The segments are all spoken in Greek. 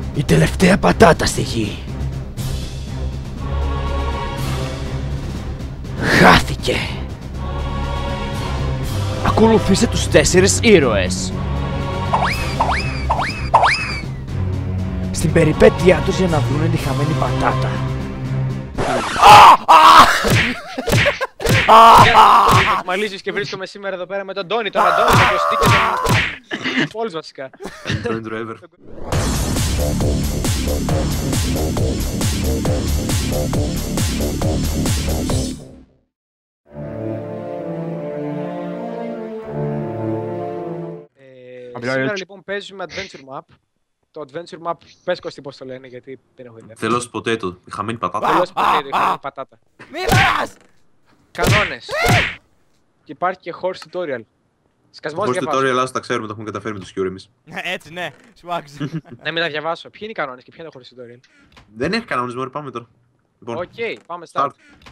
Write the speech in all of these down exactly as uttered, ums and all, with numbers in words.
Η τελευταία πατάτα στη γη. Χάθηκε. Ακολουθήστε τους τέσσερις ήρωες στην περιπέτειά τους για να βρούνε τη χαμένη πατάτα. Μαλίζεις και βρίσκομαι σήμερα εδώ πέρα με τον Τόνι, τον Αντώνη, τον Κωστή και τον... Όλους βασικά. Τον driver. Σήμερα λοιπόν παίζουμε Adventure Map. Το Adventure Map, πες Κωστή πώς το λένε, γιατί δεν έχω ιδέα. Θέλω potato, η χαμένη πατάτα. Θέλω potato, η χαμένη πατάτα. Μη βαράς! Κανόνες. Και υπάρχει και horse tutorial. Σκασμός Horse διαβάσω. tutorial, άστα τα ξέρουμε, το έχουμε καταφέρει με το Secure εμείς. Έτσι ναι, σου άξιζε. Ναι, μετά διαβάσω. Ποιοι είναι οι κανόνες και ποιο είναι το horse tutorial. Δεν έχει κανόνες, μωρέ, πάμε τώρα. Λοιπόν, Οκ, πάμε start.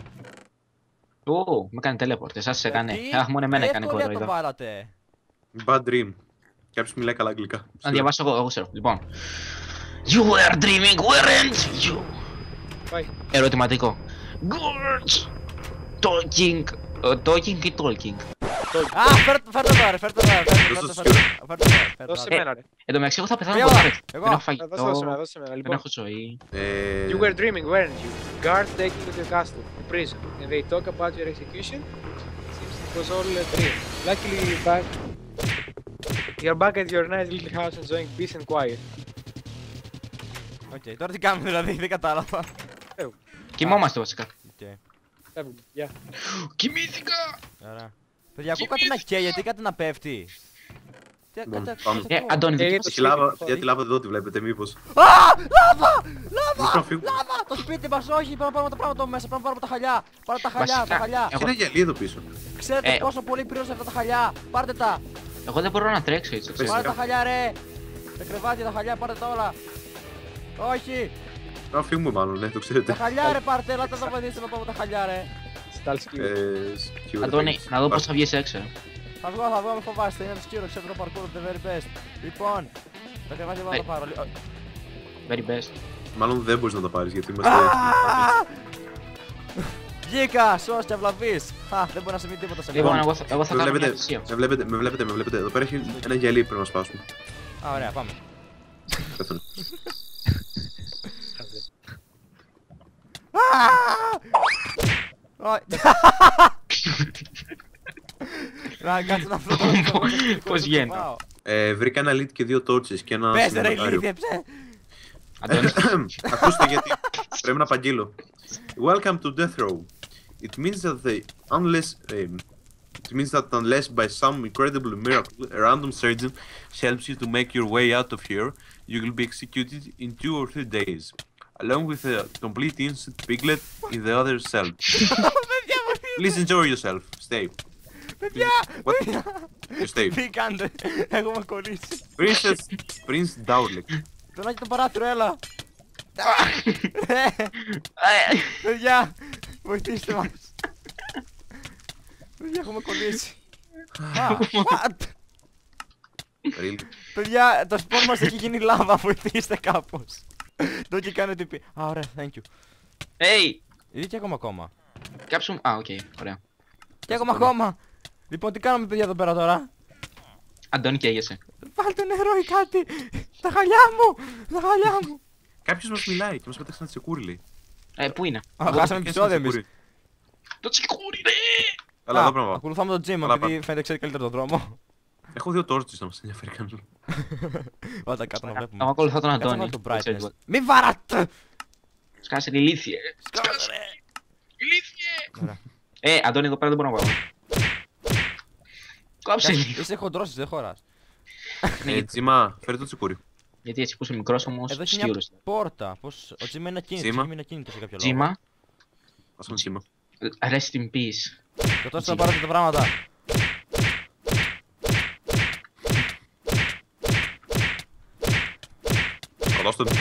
Ω, με κάνει teleport, εσάς σε έκανε. Αχ, μόνο εμένα έκανε κόρο εδώ. βάλατε. bad dream. Κάποιος μιλάει καλά αγγλικά. Να διαβάσω εγώ, εγώ ξέρω. Λοιπόν. You were dreaming, weren't you? Πάει. Ερωτηματικό. Gorge. Talking. Talking ή talking? Α, φέρ το τώρα, φέρ το τώρα, φέρ το τώρα. Δώσε σε μένα ρε. Εν τω μεταξύ εγώ θα πεθάνω Εγώ, από τώρα. εγώ. Δεν έχω φαγητό. Δώσε σε μένα, δώσε σε μένα. Δεν Λοιπόν. έχω ζωή. Ε, You were dreaming, weren't you? Guards taking you to the castle, the prison, and they talk about your execution. Seems it was all a dream. Luckily you're back. You're back at your nice little house enjoying peace and quiet. Οκ, τώρα τι κάνουμε δηλαδή, δεν κατάλαβα. Κοιμόμαστε βασικά. Φεύγουμε, γεια. Κοιμήθηκα! Ωραία. Παιδιά, ακούω κάτι να καίγεται ή κάτι να πέφτει. Τι Λοιπόν, κάτι- πάμε. κάτι Ε, ακούω. Αντώνη, Ε, δεν γιατί- Έχει λάβα, γιατί λάβα εδώ τη βλέπετε, μήπως. Α, λάβα! Μήπως Λάβα! να φύγουμε. Λάβα! Το σπίτι μας, όχι, πρέπει να πάρουμε τα πράγματα μέσα, πρέπει να πάρουμε τα χαλιά. Πάρε τα χαλιά, Βασικά, τα χαλιά. εγώ- Είναι γυαλί εδώ πίσω. Ξέρετε Ε, πόσο πολύ πλήρωσα αυτά τα χαλιά. Πάρτε τα. Εγώ δεν μπορώ να τρέξω έτσι. Πες. Πάρε τα χαλιά, ρε. Τα κρεβάτια, τα χαλιά, πάρτε τα όλα. Όχι, Να φύγουμε μάλλον, ναι, το ξέρετε. τα χαλιά, ρε, πάρτε. Ελάτε να βοηθήσετε να πάμε τα χαλιά, ρε. Στάλσκι. Ε, secure Αντώνη, things. να δω πώς θα βγεις έξω. Θα βγω, θα βγω, με φοβάστε. Είναι το σκύρο, ξέρω το parkour, the very best. Λοιπόν, τα κρεβάτια μπορώ να τα πάρω. Very best. Μάλλον δεν μπορείς να τα πάρεις γιατί είμαστε. Βγήκα, σως και αυλαβής. Α, δεν μπορεί να συμβεί τίποτα σε Λοιπόν, μένα. εγώ θα, εγώ θα Με κάνω μια βλέπετε, θυσία. με βλέπετε, με βλέπετε, με βλέπετε. Εδώ πέρα έχει ένα γυαλί που πρέπει να σπάσουμε. Α, ωραία, πάμε. Πέθανε. Να κάτσε να φλωτώ. Πώς βγαίνω. Ε, βρήκα ένα lead και δύο torches και ένα Πες ρε σημαντάριο. ηλίθιεψε. Αντώνη, Ακούστε γιατί πρέπει να απαγγείλω. Welcome to Death Row. It means that the unless um, it means that unless by some incredible miracle a random surgeon helps you to make your way out of here, you will be executed in two or three days, along with a complete innocent piglet in the other cell. Please enjoy yourself. Stay. Παιδιά, What? You stay. τι κάνετε, έχουμε κολλήσει. Princess Prince Dowlick. Τον έχει το παράθυρο, έλα. Ε, παιδιά, βοηθήστε μας. Παιδιά, έχουμε κολλήσει. Α, what? Really? Παιδιά, το σπον μας έχει γίνει λάβα, βοηθήστε κάπως. Το έχει κάνει ότι πει. Α, ωραία, thank you. hey! Ήδη και ακόμα ακόμα. Κάψου... Α, οκ, ωραία. Και ακόμα ακόμα. Λοιπόν, τι κάνουμε παιδιά εδώ πέρα τώρα. Αντώνη, καίγεσαι. Βάλτε νερό ή κάτι. Τα χαλιά μου, τα χαλιά μου. Κάποιος μας μιλάει και μας πέταξε ένα τσεκούρι, λέει. Ε, πού είναι? Α, χάσαμε επεισόδιο εμείς. Το τσικούρι, ρε! Αλλά εδώ πρέπει να πάω. Ακολουθάμε τον Jim, Καλά, επειδή πάμε. φαίνεται ξέρει καλύτερα τον δρόμο. Έχω δύο torches να μας ενδιαφέρει κανένα. Βάλτε κάτω να βλέπουμε. Εγώ ακολουθώ τον Κάτσε να Αντώνη. βάλω το Δεν ξέρει brightness. τίποτα. Μη βαράτε! Σκάσε ηλίθιε. Σκάσε, ρε. Ηλίθιε! Ωραία. Ε, Αντώνη, εδώ πέρα δεν μπορώ να πάω. Κόψε λίγο. Είσαι χοντρός, δεν χωράς. Ε, Τζίμα, φέρε το τσεκούρι. Γιατί έτσι που είσαι μικρός όμως, Εδώ έχει μια σκύρος. πόρτα. Πώς... Ο Jim είναι ακίνητος, Τζίμα. ο Jim είναι ακίνητος για κάποιο λόγο. Τζίμα, Ας πούμε Τζίμα. rest in peace. Και τόσο να πάρω και τα πράγματα. Θα δώσω το...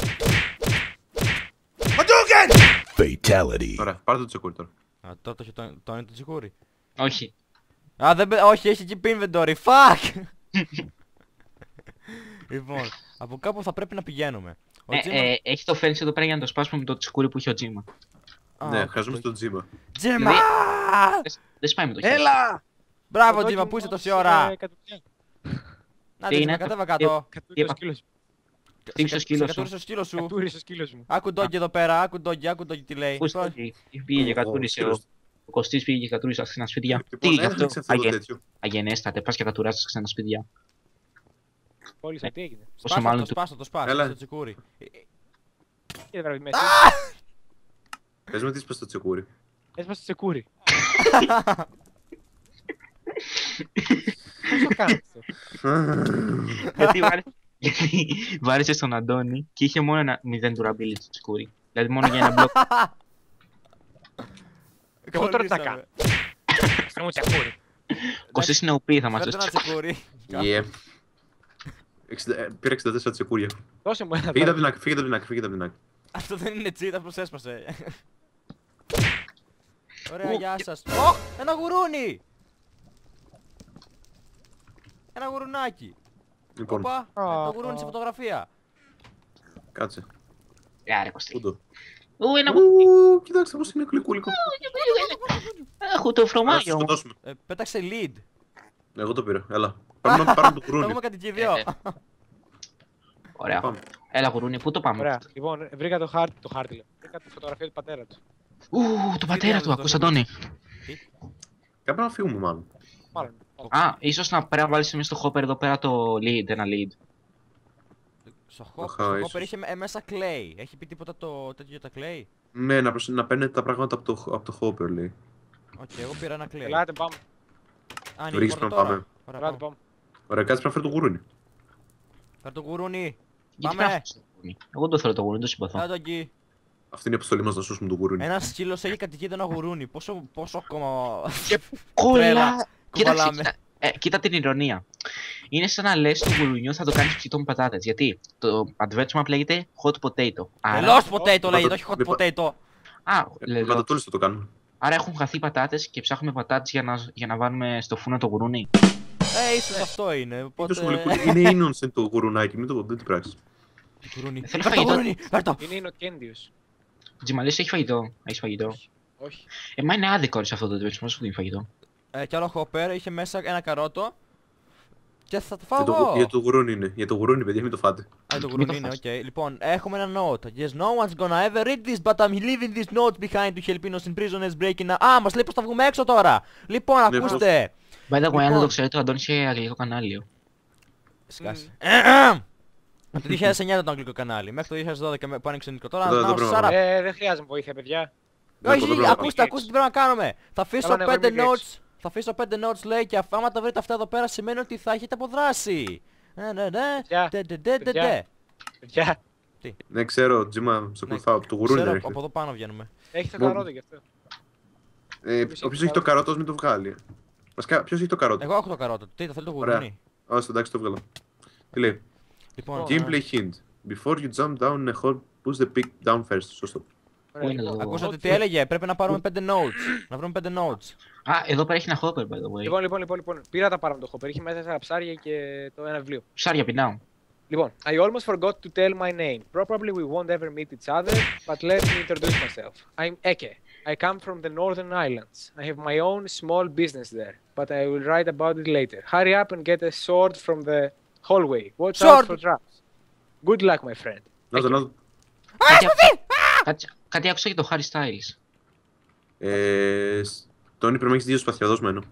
Fatality. Ωραία, πάρε το τσεκούρι τώρα. Α, τώρα το έχει το- το είναι το τσικούρι. Όχι. Α, δεν πε- όχι, έχει keep inventory, fuck! Λοιπόν, από κάπου θα πρέπει να πηγαίνουμε. Ο Ε, Τζίμα- ε, έχει το φέρνει εδώ πέρα για να το σπάσουμε με το τσικούρι που είχε ο Τζίμα. Α, Ναι, οκ, χαζούμε οκ. στον Τζίμα. Τζίμα! Δεν σπάει με το χέρι. Έλα! Μπράβο Το Τζίμα, δόκιμο πού είσαι τόση σε ώρα. κατοικιά. Να Τι Τζίμα, είναι, κατέβα τι- κάτω. Κατούρισε είπα? ο σκύλος μου. Χτύπησε το σκύλο σου. Κατούρισε ο σκύλος σου. Κατούρισε ο σκύλος μου. Άκου ντόγκι εδώ πέρα, άκου ντόγκι, άκου ντόγκι τι λέει. Πού στο πήγε και κατούρισε ο. Ο Κωστής πήγε και κατούρισε στα ξένα σπίτια. Τι Λοιπόν, γι' αυτό. έφτιαξε αυτό το Αγε- τέτοιο. Αγενέστατε, πας και κατουράσεις στα ξένα σπίτια. Πώλησα, τι έγινε. Πόσο Σπάσω μάλλον το του. σπάσω, το σπάσω, Έλα. το τσικούρι. Ε, Κύριε βράδυ μέσα. Πες με τι είπες στο τσεκούρι. Έσπασε το τσεκούρι. Πώς το κάνεις αυτό? Γιατί βάρε- Γιατί βάρισε στον Αντώνη και είχε μόνο ένα μηδέν durability στο τσικούρι. Δηλαδή μόνο για ένα μπλοκ. Εγώ τώρα τι θα κολλήσαμε. κάνω. Στο μου τσεκούρι. Κωστής είναι ο πι θα μας Φέρτε δώσει ένα τσικούρι. τσικούρι. Yeah. εξήντα- ε, Πήρα εξήντα τέσσερα τσεκούρια. Δώσε μου ένα Φύγετε δώρο. από την άκρη, φύγετε από την άκρη, φύγετε από την άκρη. Αυτό δεν είναι cheat, απλώς έσπασε. Ωραία, Ου, γεια σας. Ω, ένα γουρούνι! Ένα γουρουνάκι. Λοιπόν, Οπα, Α, το γουρούνι στη α. φωτογραφία. κάτσε. Άρα Κωστή. Πού το. Ου, ένα Ου, κοιτάξτε πώς είναι γλυκούλικο. Έχω το Ας το φρομάγιο μου. σκοτώσουμε. Ε, Πέταξε lead. Εγώ το πήρα, έλα. Πάμε να πάρουμε το Το γουρούνι. έχουμε κάτι και οι δύο. Ε, Ωραία. Πάμε. Έλα γουρούνι, πού το πάμε. Ωραία. Λοιπόν, βρήκα το χάρτη, το χάρτη λέω. Βρήκα τη φωτογραφία του πατέρα του. Ου, το πατέρα άλλο του, το ακούς θέμα. Αντώνη. Κάπου να φύγουμε μάλλον. Μάλλον. Α, ίσως να πρέπει να βάλεις εμείς στο hopper εδώ πέρα το lead, ένα lead. Στο hop- Αχα, στο ίσως. hopper είχε με- μέσα clay. Έχει πει τίποτα το τέτοιο για τα clay. Ναι, να, προσ... να παίρνετε τα πράγματα από το, από το hopper λέει. Οκ, εγώ πήρα ένα clay. Ελάτε πάμε. Ανοίγει Βρήκες πόρτα πριν τώρα. πάμε. Ωραία, Ελάτε πάμε. πάμε. Ωραία, κάτσε να φέρω το γουρούνι. Φέρ' το γουρούνι. Γιατί Πάμε. πέφτεις το γουρούνι. Εγώ το θέλω το γουρούνι, το συμπαθώ. Κάτω εκεί. Αυτή είναι η αποστολή μας να σώσουμε το γουρούνι. Ένα σκύλο έχει κατοικείται ένα γουρούνι. Πόσο, πόσο ακόμα. Κολλά! Τρέλα. Κοίταξε, Κουβαλάμε. κοίτα, ε, κοίτα την ηρωνία. Είναι σαν να λες του γουρουνιού θα το κάνεις ψητό με πατάτες. Γιατί το advertisement λέγεται hot potato. Άρα, Lost potato λέγεται, όχι hot με πα- potato. α, Με λέω, πατατούλες θα το κάνουμε. άρα έχουν χαθεί πατάτες και ψάχνουμε πατάτες για να, για να βάλουμε στο φούρνο το γουρούνι. Ε, ίσως αυτό είναι. Είναι Οπότε. τόσο γλυκούλικο. Είναι innocent το γουρουνάκι, μην το δεν την πράξεις. Γουρούνι. Θέλω Φέρ' το φαγητό. γουρούνι, φέρ' το. Είναι inocentious. Τζιμαλής έχει φαγητό. Έχεις φαγητό. Όχι. Ε, μα είναι άδικο ρε, σε αυτό το advertisement, πώς σου δίνει φαγητό. Ε, κι άλλο hopper είχε μέσα ένα καρότο. Και θα το Για φάω το, εγώ. για το γουρούνι είναι. Για το γουρούνι, παιδιά, μην το φάτε. Α, το το γουρούνι είναι, φας. οκ. Λοιπόν, έχουμε ένα note. Yes, no one's gonna ever read this, but I'm leaving this note behind to help innocent prisoners breaking out. Α, μας λέει πως θα βγούμε έξω τώρα. Λοιπόν, Ναι, ακούστε. By the way, αν δεν Λοιπόν. το ξέρετε, ο Αντώνης είχε αγγλικό κανάλι. Σκάσει. Από το δύο χιλιάδες εννιά ήταν το αγγλικό κανάλι. Μέχρι το δύο χιλιάδες δώδεκα με- που άνοιξε ελληνικό. Τώρα, Εδώ, εδώ now, πρέπει shut να up. Ε, δεν χρειάζεται βοήθεια, παιδιά. Ναι, αυτό Όχι, πρέπει να ακούστε, πάμε. ακούστε τι πρέπει να κάνουμε. Θα αφήσω Καλά, ναι, πέντε βρούμε notes. Θα αφήσω πέντε notes λέει και άμα τα βρείτε αυτά εδώ πέρα σημαίνει ότι θα έχετε αποδράσει. Ναι, ναι, ναι. Παιδιά, Τε, τε, τε, τε, παιδιά. τε. Παιδιά, Ναι, ξέρω, Τζίμα, σε ακολουθάω. Από το γουρούνι Ξέρω, έρχεται. από εδώ πάνω βγαίνουμε. έχει το Μο- καρότο γι' αυτό. Ε, Όποιος έχει το καρότο, ας μην το βγάλει. Βασικά, ποιος έχει το καρότο. Εγώ έχω το καρότο. Τι, θα θέλω το Ωραία. γουρούνι. Ω, εντάξει, το βγάλα. Τι λέει. Λοιπόν, Gameplay hint. Before you jump down a hole, push the pick down first. Σωστό. Ωραία, είναι λοιπόν. το- ακούσατε τι έλεγε, πρέπει να πάρουμε πέντε notes. Να βρούμε πέντε notes. Α, εδώ πέρα έχει ένα hopper, by the way. Λοιπόν, λοιπόν, λοιπόν, λοιπόν. Πήρα τα πάρα με το hopper. Είχε μέσα τέσσερα ψάρια και το ένα βιβλίο. Ψάρια πεινάω. Λοιπόν, I almost forgot to tell my name. Probably we won't ever meet each other, but let me introduce myself. I'm Eke. I come from the Northern Islands. I have my own small business there, but I will write about it later. Hurry up and get a sword from the hallway. Watch Sword! out for traps. Good luck, my friend. Να το, να το. Κάτι, κάτι, κάτι άκουσα για το Harry Styles. Ε, σ- Τόνι, πρέπει να έχεις δύο σπαθιά, δώσ' μου ένα.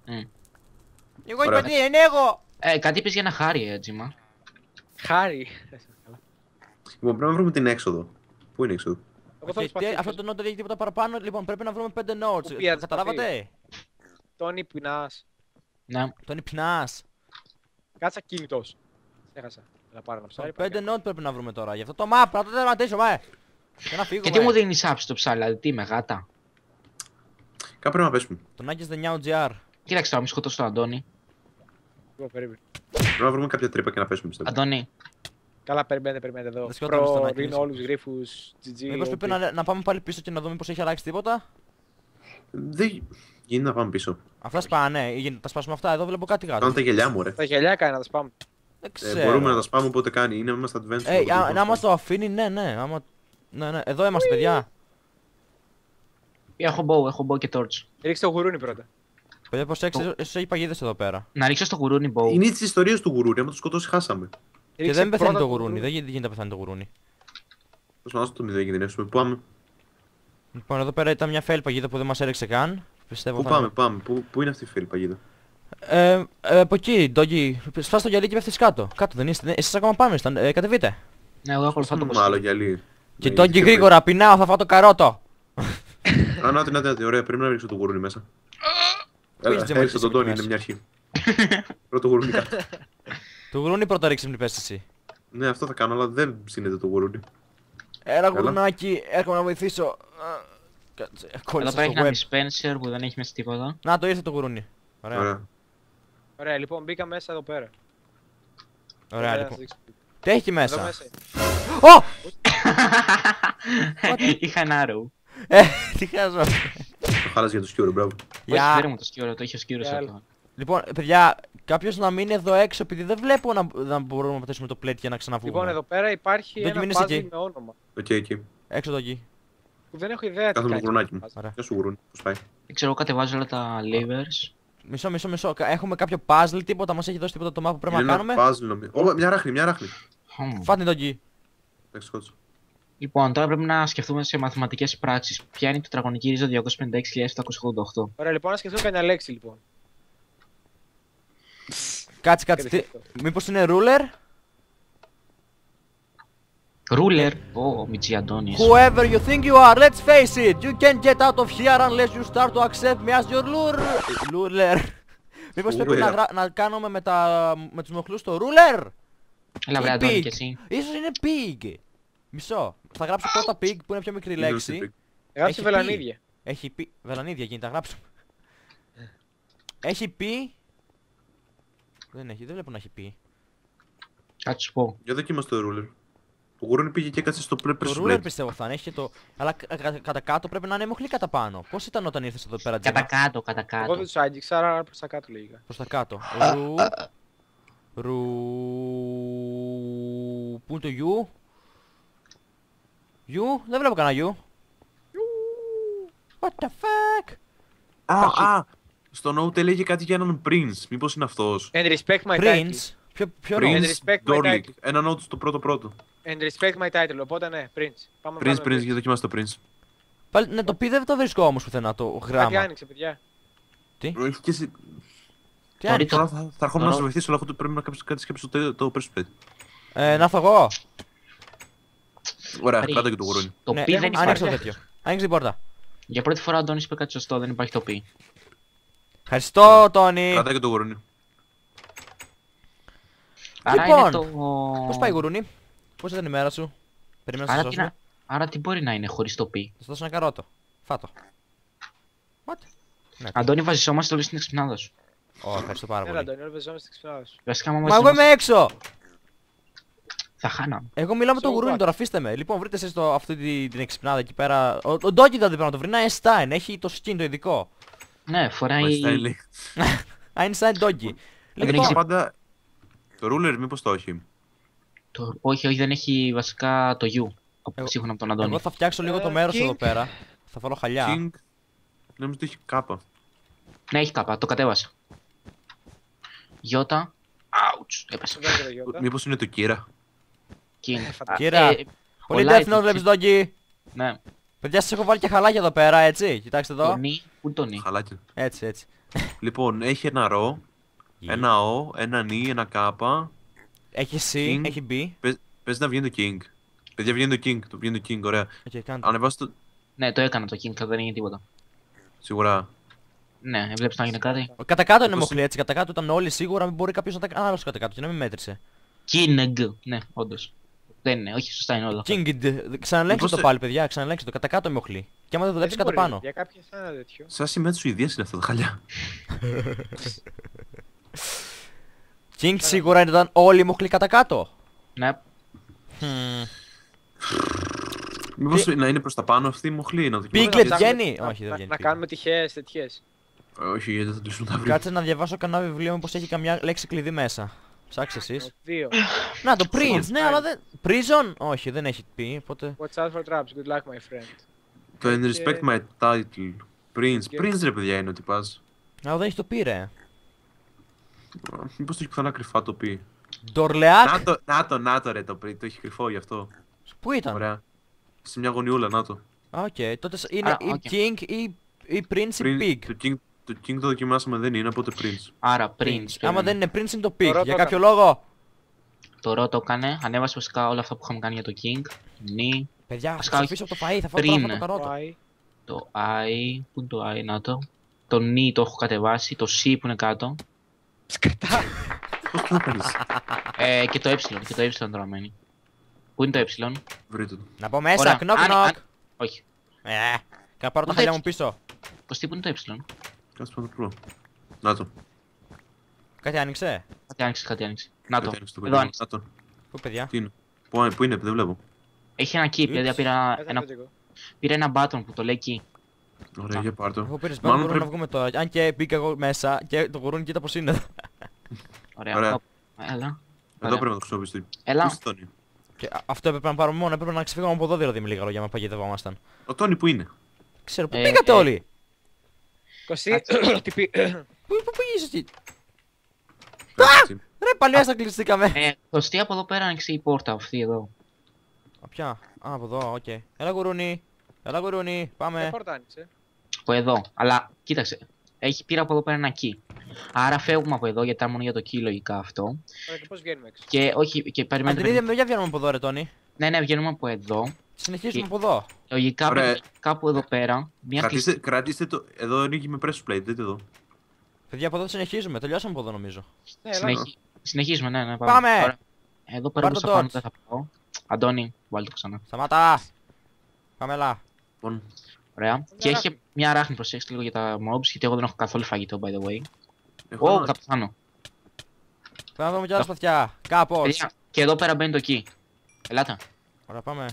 Εγώ Ωραία. είπα τι είναι εγώ. Ε, κάτι είπες για ένα Harry, ε, Τζίμα. Χάρη. Λοιπόν, πρέπει να βρούμε την έξοδο. Πού είναι η έξοδο. Εγώ Οκ, θέλω τι- σπαθί. Αυτό το note δεν έχει τίποτα παραπάνω. Λοιπόν, πρέπει να βρούμε πέντε notes. Πού πήγα, Καταλάβατε. Τόνι πεινάς. Ναι. Τον υπνάς. Κάτσα κινητός. Έχασα. Θα πάρω ένα ψάρι. Πέντε note πρέπει να βρούμε τώρα. Γι' αυτό το map, να το τερματίσουμε. Και να φύγουμε. Γιατί μου δίνεις άψη το ψάρι, δηλαδή τι είμαι γάτα. Κάπου πρέπει να πέσουμε. Τον Άγγες The Now τζι αρ. Κοίταξε τώρα, μη σκοτώσω τον Αντώνη. Εγώ περίμενε. Πρέπει να βρούμε κάποια τρύπα και να πέσουμε, πιστεύω. Αντώνη, Καλά, περιμένετε, περιμένετε εδώ. Δεν σκοτώνεις τον Προ, Άκη, ρίνω μισό. όλους τους γρίφους. τζι τζι. Μήπως πρέπει να, να πάμε πάλι πίσω και να δούμε πως έχει αλλάξει τίποτα. Δεν γίνεται να πάμε πίσω. Αυτά σπάνε, ναι. Τα σπάσουμε αυτά. Εδώ βλέπω κάτι Κάνω κάτω. τα γυαλιά μου, ρε. Τα γυαλιά κάνει να τα σπάμε. Δεν Ε, ξέρω. μπορούμε να τα σπάμε όποτε κάνει. Είναι μέσα στα adventure. Ε, οπότε α, μπορούμε να να μας το αφήνει, ναι, ναι. Άμα... Ναι, ναι. Εδώ είμαστε, παιδιά. Έχω bow, έχω bow και torch. Ρίξτε το γουρούνι πρώτα. Παιδιά, προσέξτε, ίσως έχει παγίδες εδώ πέρα. Να ρίξω στο γουρούνι bow. Είναι τη ιστορία του γουρούνι. Άμα το σκοτώσει, χάσαμε. Και Ρίξτε δεν πεθαίνει πρώτα το γουρούνι, δεν γίνεται να πεθάνει το γουρούνι. Πώ να το μηδέν κινδυνεύσουμε. Πού πάμε, Λοιπόν, εδώ πέρα ήταν μια φέλη παγίδα που δεν μας έριξε καν. Πιστεύω πού θα πάμε, είναι- πάμε. Πού, πού είναι αυτή η φίλη παγίδα. Ε, ε, από εκεί, Ντόγι. Σφάς το γυαλί και πέφτεις κάτω. Κάτω δεν είστε. Εσείς ακόμα πάμε, στα- ε, κατεβείτε. Ναι, εγώ ακολουθώ το Πάμε άλλο πως. γυαλί. Και Ναι, Ντόγι και γρήγορα, πεινάω, θα φάω το καρότο. πριν. Α, να, να, να, ωραία, πρέπει να ρίξω το γουρούνι μέσα. Πού Έλα, είσαι, έριξα είσαι τον Τόνι, μέσα. είναι μια αρχή. Πρώτο γουρούνι κάτω. Το γουρούνι πρώτα ρίξε μην πες εσύ. Ναι, αυτό θα κάνω, αλλά δεν ψήνεται το γουρούνι. Έλα γουρουνάκι, έρχομαι να βοηθήσω. Α, κάτσε, Εδώ κόλλησα πέρα στο έχει ένα web. dispenser που δεν έχει μέσα τίποτα. Να, το ήρθε το γουρούνι. Ωραία, Ωραία. Ωραία, λοιπόν, μπήκα μέσα εδώ πέρα. ωραία Ωραία, να λοιπόν. σας δείξω. Τι έχει Εδώ μέσα. μέσα. Ω! Είχα ένα arrow. Ε, τι χάζω. Το χάλασε για το σκιούρο, μπράβο. Όχι, Γεια. δεν μου το σκύρο, το είχε ο σκύρος Για αυτό. Λοιπόν, παιδιά, κάποιος να μείνει εδώ έξω επειδή δεν βλέπω να, να μπορούμε να πατήσουμε το πλέτη για να ξαναβγούμε. Λοιπόν, εδώ πέρα υπάρχει Δεν ένα μείνεις puzzle εκεί. με όνομα. Οκ, εκεί. Έξω το εκεί. Που δεν έχω ιδέα τι Κάθομαι κάνει. το γουρουνάκι μου. αυτό το puzzle. Ωραία. Γεια σου γουρούνι, πώς πάει. Δεν ξέρω, εγώ κατεβάζω όλα τα levers. Μισό, μισό, μισό. Κα- Έχουμε κάποιο puzzle, τίποτα μας έχει δώσει τίποτα το map που πρέπει Είναι να ένα κάνουμε. puzzle νομίζω. Ω, μια ράχνη, μια ράχνη. Χμ. Φάτε το εκεί. Εντάξει, σκότωσα. Λοιπόν, τώρα πρέπει να σκεφτούμε σε μαθηματικές πράξεις. Ποια είναι η τετραγωνική ρίζα διακόσιες πενήντα έξι χιλιάδες επτακόσιες ογδόντα οκτώ. Ωραία, λοιπόν, να σκεφτούμε κανένα λέξη, λοιπόν. Κάτσε, κάτσε. Κάτι Τι... Μήπως είναι ruler? Ruler. Ω, Μιτσί Αντώνης. Whoever you think you are, let's face it. You can't get out of here unless you start to accept me as your lure. Ruler. Μήπως πρέπει να, Ruler. γρα... να κάνουμε με, τα... με τους μοχλούς το ruler. Έλα βρε Ή Αντώνη pig. και εσύ. Ίσως είναι pig. Μισό. Θα γράψω πρώτα pig που είναι πιο μικρή Είναι λέξη. ουσιαστικό. Γράψε Έχει βελανίδια. Έχει πει. Βελανίδια γίνεται, θα γράψουμε. Έχει πει. Δεν έχει, δεν βλέπω να έχει πει. Κάτσε σου πω. Για δοκίμασε το ruler. Το γουρούνι πήγε και έκατσε στο prep Το ruler πιστεύω θα είναι, έχει και το. Αλλά κα- κα- κατά κάτω πρέπει να είναι μοχλή κατά πάνω. Πώς ήταν όταν ήρθες εδώ πέρα, Κατά Τζίμα? κάτω, κατά Εγώ κάτω. δεν τους άγγιξα, άρα προς τα κάτω λογικά. Προς τα κάτω. Ρου. Ρου. Πού είναι το U? U? Δεν βλέπω κανένα U. What the fuck? Α, α! Στο note έλεγε κάτι για έναν prince. Μήπως είναι αυτός. And respect my title. Prince. Ποιο, ποιο And νόμο? Prince respect my Dorlick. title. Ένα note στο πρώτο πρώτο. And respect my title. Οπότε ναι, Prince. Πάμε Prince, να prince, για δοκίμασε το prince. Πάλι, ναι, το P δεν το βρίσκω όμως πουθενά το Κάτι γράμμα. άνοιξε, παιδιά. Έχει και εσύ. Τι άνοιξε? Τώρα θα, θα έρχομαι να Τώρα- σε βοηθήσω, αλλά αυτό πρέπει να κάνεις κάτι σκέψη το, το press. Ε, να έρθω εγώ. Ωραία, Πάλι- κράτα και το γουρούνι. Το Ναι, πι δεν άνοιξε το υπάρχει. τέτοιο. Άνοιξε την πόρτα. Για πρώτη φορά ο Αντώνης είπε κάτι σωστό, δεν υπάρχει το πι. Ευχαριστώ, Τόνι. Κράτα και το γουρούνι. Άρα Λοιπόν, είναι το... Πώς πάει η γουρούνι? Πώς ήταν η μέρα σου? Περίμενα να σε Άρα τι, σώσουμε. να... Άρα τι μπορεί να είναι χωρίς το πι. Θα σου δώσω ένα καρότο. Φάτο. What? Ναι, Αντώνη, βασιζόμαστε όλοι στην εξυπνάδα σου. Ω, ευχαριστώ πάρα Έλα, πολύ. Αντώνη, όλοι βεζόμαστε στην ξυπνάδα σου. Βασικά, άμα Μα εγώ είμαι βασιζόμαστε- έξω! θα χάναμε. Εγώ μιλάω με το So γουρούνι what? τώρα, αφήστε με. Λοιπόν, βρείτε εσείς το, αυτή την, την εξυπνάδα εκεί πέρα. Ο, ο Ντόκι δεν πρέπει να το βρει, είναι Einstein, έχει το skin το ειδικό. Ναι, φοράει... Μάλιστα, λέει. Einstein Doggy. Δεν Λοιπόν, έχει- Πάντα. Το ruler μήπως το έχει. Το... Όχι, όχι, δεν έχει βασικά το U. Εγώ- Σύμφωνα με τον Αντώνη. εγώ θα φτιάξω λίγο το Ε, μέρος King. εδώ πέρα. Θα βάλω χαλιά. King. Νομίζω ότι έχει κάπα. Ναι, έχει κάπα, το κατέβασα. Γιώτα. Ouch, έπεσε. Δεν ξέρω, Γιώτα. Μήπως είναι το κύρα. King. φαντάζομαι. Κύρα. Ε, Πολύ ο Death Light, Note βλέπεις Doggy. Ναι, Παιδιά σας έχω βάλει και χαλάκια εδώ πέρα, έτσι. Κοιτάξτε το εδώ. νι, πού το νι. Χαλάκι. Έτσι, έτσι. Λοιπόν, έχει ένα ρο, ένα ο, ένα νι, ένα κάπα. Έχει C, King. έχει B. Πες, πες να βγαίνει το king. Παιδιά, βγαίνει το king. Το βγαίνει το king, ωραία. Οκ, κάντε. Ανεβάστε το. Ναι, το έκανα το King, δεν έγινε τίποτα. Σίγουρα. Ναι, βλέπεις να γίνει κάτι. Κατά κάτω είναι Όπως μοχλή, έτσι. Κατά κάτω ήταν όλοι σίγουρα, μην μπορεί κάποιος να τα κάνει. Άλλος κατά κάτω και να μην μέτρησε. King, ναι, όντως. Δεν είναι, όχι, σωστά είναι όλα. King, ξαναλέξτε Μήπως το θε- πάλι, παιδιά. Ξαναλέξτε το. Κατά κάτω είναι μοχλή. Και άμα δεν δουλέψει Δεν κάτω μπορεί, πάνω. Για κάποια σαν ένα τέτοιο. Σαν σημαία της Σουηδίας είναι αυτά τα χαλιά. King σίγουρα ήταν όλοι οι μοχλοί κατά κάτω. Ναι, Χμ. Μήπως να είναι προς τα πάνω αυτή η μοχλή, να δοκιμάσουμε. Piglet Να βγαίνει. κάνουμε- Όχι, δεν να- βγαίνει. Να Piglet. κάνουμε τυχαίες τέτοιες. Όχι, γιατί θα κλείσουν τα βρύκα. Κάτσε να διαβάσω κανένα βιβλίο μήπως έχει καμιά λέξη κλειδί μέσα. Ψάξτε εσείς. Δύο. Να το Prince, Λοιπόν, ναι, αλλά δεν... Prison, όχι, δεν έχει πει, οπότε... Watch out for traps. Good luck, my friend. Το in respect my title. Prince. Και- Prince ρε παιδιά είναι ότι πας. Αλλά δεν έχει το πει ρε. Μήπως το έχει πουθενά κρυφά το πει. Ντορλεάκ, Να το, να το, να το ρε το πει, το έχει κρυφό γι' αυτό. πού ήταν? Ωραία. Σε μια γωνιούλα, να το. Α, οκ, τότε σ- είναι Α, ή οκ. King ή, ή Prince ή Prince- Pig. Το King, το King το δοκιμάσαμε δεν είναι, οπότε Prince. Άρα Prince. Άμα περίμενε. δεν είναι Prince είναι το Το Pig, Ρο για το κάποιο λόγο. Το Ρο το έκανε, ανέβασε βασικά όλα αυτά που είχαμε κάνει για το King. Νι, Παιδιά, θα Βασικά, σας αφήσω από το φαΐ, θα φάω τώρα πριν. αυτό το καρότο. Why? το I, πού είναι το I, να το. Το Νι το έχω κατεβάσει, το C που είναι κάτω. Σκατά. Πώς το έκανες. Ε, και το Ε, και το Ε τώρα μένει. Πού είναι το Ε? Βρείτε το. Να πω μέσα, Ωραία. knock Αν- knock. αν- Όχι. Ε, να πάρω τα Μα χαλιά δεν- μου πίσω. Κωστή, πού είναι το Ε? Κάτσε πάνω το προ. Να το. Κάτι άνοιξε. Κάτι άνοιξε, κάτι άνοιξε. Να το. Κάτι άνοιξε το Εδώ παιδί. άνοιξε. Να το. Πού παιδιά. Τι είναι. Πού, πού είναι, δεν βλέπω. Έχει ένα key, δηλαδή πήρα Δεν ένα, θα το εγώ. πήρα ένα button που το λέει key. Ωραία, για πάρ' το. Εγώ πήρες Μάλλον πάνω, μπορούμε να πρέπει- βγούμε τώρα. Αν και μπήκα εγώ μέσα και το γουρούνι κοίτα πως είναι. Ωραία. Ωραία. Οπ. Έλα. Εδώ Ωραία. πρέπει να το χρησιμοποιήσω. Πού Έλα. είναι ο Τόνι. Και α- αυτό έπρεπε να πάρουμε μόνο, έπρεπε να ξεφύγουμε από εδώ δηλαδή με λίγα λόγια, μα παγιδευόμασταν. Ο Τόνι που είναι. Ξέρω, πού Ε, πήγατε ε. όλοι. Κωστή, τι πει. Πού, πού πήγες εσύ. Κάτσε. Ρε πάλι μέσα κλειστήκαμε. Ε, Κωστή από εδώ πέρα άνοιξε η πόρτα αυτή εδώ. Α, ποια. Α, από εδώ, οκ. Έλα γουρούνι. Έλα γουρούνι, Δεν πάμε. πόρτα άνοιξε. Από εδώ. Αλλά κοίταξε. Έχει πήρα από εδώ πέρα ένα key. Άρα φεύγουμε από εδώ γιατί ήταν μόνο για το key λογικά αυτό. Ωραία, και πώς βγαίνουμε έξω. Και όχι, και Αν περιμένετε. την ίδια μεριά βγαίνουμε από εδώ ρε Τόνι. Ναι, ναι, βγαίνουμε από εδώ. Συνεχίζουμε Και- από εδώ. Λογικά Ωραία. πρέπει κάπου εδώ πέρα. Μια Κρατήστε, κλειστή. κρατήστε το. Εδώ ανοίγει με press plate, δείτε εδώ. Παιδιά από εδώ συνεχίζουμε, τελειώσαμε από εδώ νομίζω. Ναι, έλα. Συνεχι... Συνεχίζουμε, ναι, ναι. Πάμε. Πάμε. Ωραία. Εδώ πέρα Πάρ' που το θα πάνω torch. δεν θα πάω. Αντώνη, βάλτε το ξανά. Σταμάτα. Πάμε έλα. Λοιπόν, Ωραία. Και αράχνη. έχει μια αράχνη, προσέξτε λίγο για τα mobs, γιατί εγώ δεν έχω καθόλου φαγητό, by the way. έχω Ω, ένα- θα πεθάνω. Πάμε να δούμε κι άλλα σπαθιά. Κάπως. Παιδιά, και εδώ πέρα μπαίνει το key. Ελάτε. Ωραία πάμε.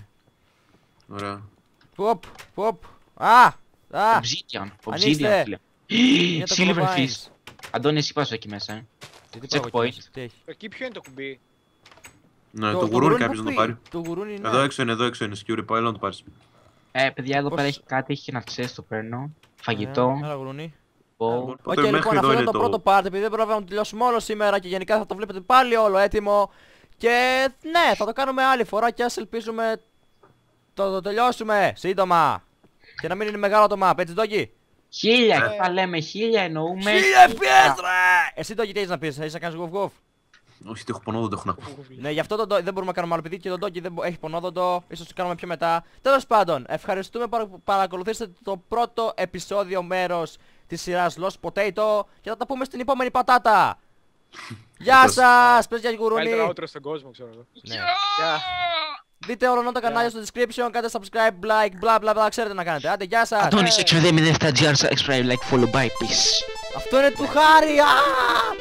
Ωραία. Πουπ, πουπ. Α, α. Obsidian. ανοίξτε. Obsidian, φίλε. Για το Silver Colombines. Fish. Αντώνη, εσύ πας εκεί μέσα, ε. Τι τι πάω εκεί Checkpoint. μέσα, τι έχει. Το εκεί ποιο είναι το κουμπί. Ναι, το γουρούνι κάποιος που να το πει- πάρει. Το γουρούνι είναι. Εδώ έξω είναι, εδώ έξω είναι. Σκιούρι, πάει να το πάρεις. Ε, παιδιά, εδώ Πώς- πέρα έχει κάτι, έχει ένα chest, το παίρνω. Ωραία, Φαγητό. Έλα γουρούνι. bow. Οπότε Οκ, μέχρι λοιπόν, εδώ αυτό είναι είναι το πρώτο part, επειδή δεν προλάβαμε να το τελειώσουμε όλο σήμερα και γενικά θα το βλέπετε πάλι όλο έτοιμο. Και ναι, θα το κάνουμε άλλη φορά και ας ελπίζουμε το, το τελειώσουμε σύντομα. Και να μην είναι μεγάλο το map, έτσι Doggy. Χίλια, Ε. τι τα λέμε, χίλια εννοούμε. Χίλια εφ πι ες ρε! Εσύ Doggy τι έχεις να πεις, έχεις να κάνεις γουφ γουφ. Όχι, τι έχω πονό, δεν το έχω να πω. Ναι, γι' αυτό το, Doggy δεν μπορούμε να κάνουμε άλλο, επειδή και το Doggy δεν μπο- έχει πονόδοντο, ίσως το κάνουμε πιο μετά. Τέλος πάντων, ευχαριστούμε που παρακολουθήσατε το πρώτο επεισόδιο μέρος της σειράς Lost Potato και θα τα πούμε στην επόμενη πατάτα. Γεια σας, πες για γουρούνι. Καλύτερα outro στον κόσμο, ξέρω εγώ. Ναι. Γεια. Δείτε όλα τα κανάλια στο description, κάντε subscribe, like, bla bla bla, ξέρετε να κάνετε. Άντε, γεια σας. Αντώνης, έξω δεν είναι εφτά τζι αρ subscribe, like, follow, bye, peace. Αυτό είναι του Χάρη. Α!